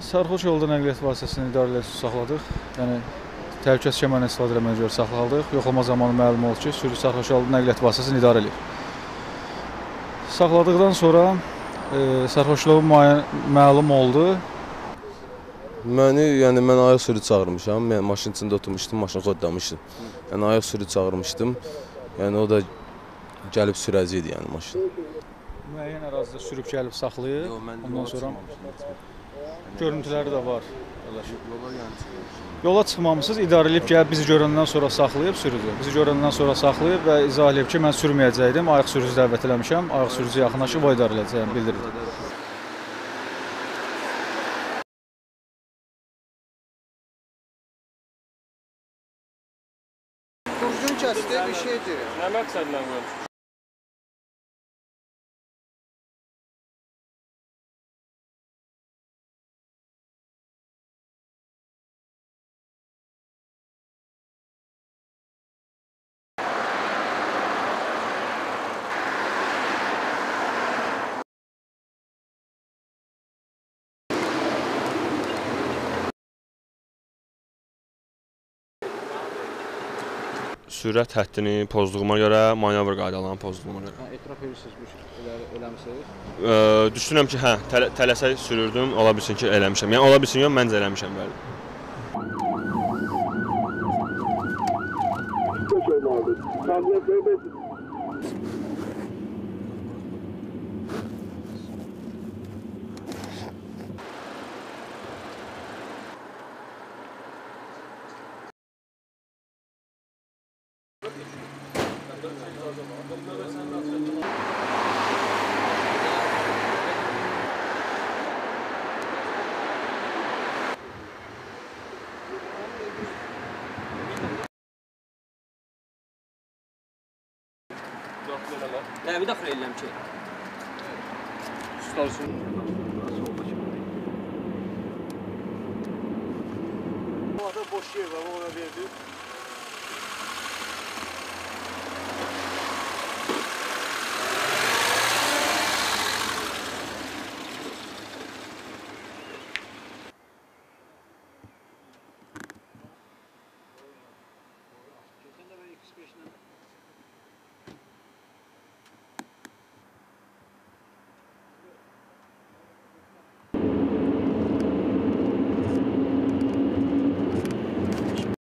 Sərxoş yolda nəqliyyat vasitəsini idarə saxladıq. Yəni təhlükəsizlik kəmərindən istifadə etməyə görə saxladıq. Yoxlama zamanı məlum oldu ki, sürücü sərxoş yolda nəqliyyat vasitəsini idarə edir. Saxladıqdan sonra sərxoşluğu məlum oldu. Mən ayaq sürücü çağırmışam. Mən maşının içində oturmuşdum, maşını kodlamışdım. Yəni ayaq sürücü çağırmışdım. Yəni o da gəlib sürəci idi yəni maşın. Müəyyən ərazidə sürüb gəlib saxlayıb. Ondan sonra görüntüləri də var. Yola çıxmamışsınız, idarə edib gəlib bizi görəndən sonra saxlayıb sürücü. Bizi görəndən sonra saxlayıb və izah edib ki, mən sürməyəcəkdim, ayaq sürücü dəvət eləmişəm, ayaq sürücü yaxınlaşıb o idarə edəcəyim bildirdi. Düzgün kəsdi bir şeydir. Nə məqsədlə qoyulmuş? Sürət həddini pozduğuma görə, manevr qaydalarını pozduğuma görə. Etiraf edirsiniz, eləmisiniz? Düşünürəm ki, hə, tələsək sürürdüm, ola bilsin ki, eləmişəm. Yəni, ola bilsin yox, məncə eləmişəm, bəli. Nəvi daxil edirəm ki? Ustarsın. Boş yer var, ona verdik.